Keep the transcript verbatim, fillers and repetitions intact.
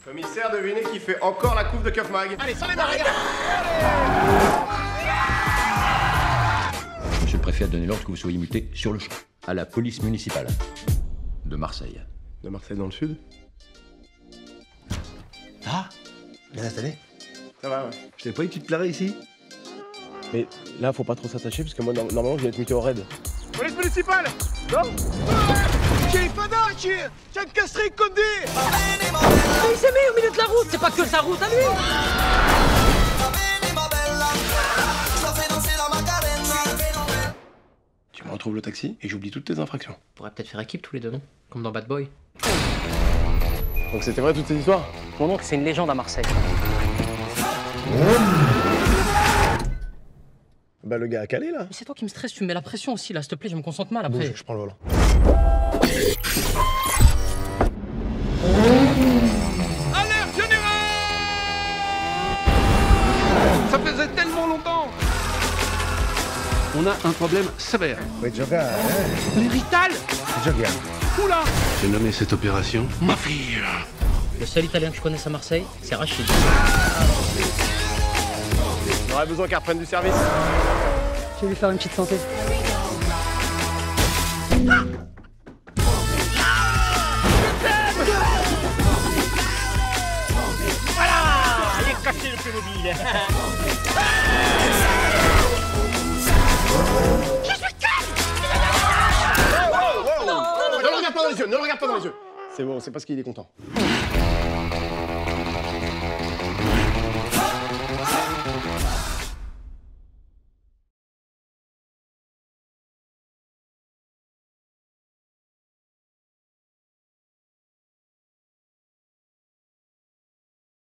Commissaire, devinez qui fait encore la couve de Keuf Mag. Allez, sans les barrières. Monsieur le préfet a donné l'ordre que vous soyez muté sur le champ, à la police municipale de Marseille. De Marseille dans le sud? Ah, bien installé. Ça va, ouais. Je t'avais pas dit que tu te plairais ici? Mais là, faut pas trop s'attacher parce que moi, normalement, je vais être muté au raid. Police municipale. Non. J'ai pas d'archi. J'ai un castré condé. Mais il s'est mis au milieu de la route, c'est pas que sa route à lui. Tu me retrouves le taxi et j'oublie toutes tes infractions. On pourrait peut-être faire équipe tous les deux, non? Comme dans Bad Boy. Donc c'était vrai toutes ces histoires? Mon oncle, c'est une légende à Marseille. Bah le gars a calé là. Mais c'est toi qui me stresse, tu me mets la pression aussi là, s'il te plaît, je me concentre mal après. Bouge, je prends le volant. Alerte générale. Ça faisait tellement longtemps. On a un problème sévère. Ouais, Joga, hein. Les Rital. Joga. Oula. J'ai nommé cette opération ma fille. Le seul italien que je connaisse à Marseille, c'est Rachid. On aurait besoin qu'elle reprenne du service. Je vais lui faire une petite santé. Voilà. Il est caché le Playmobil. Je suis calme. Ne le regarde pas dans les yeux, ne le regarde pas dans les yeux. C'est bon, c'est parce qu'il est content.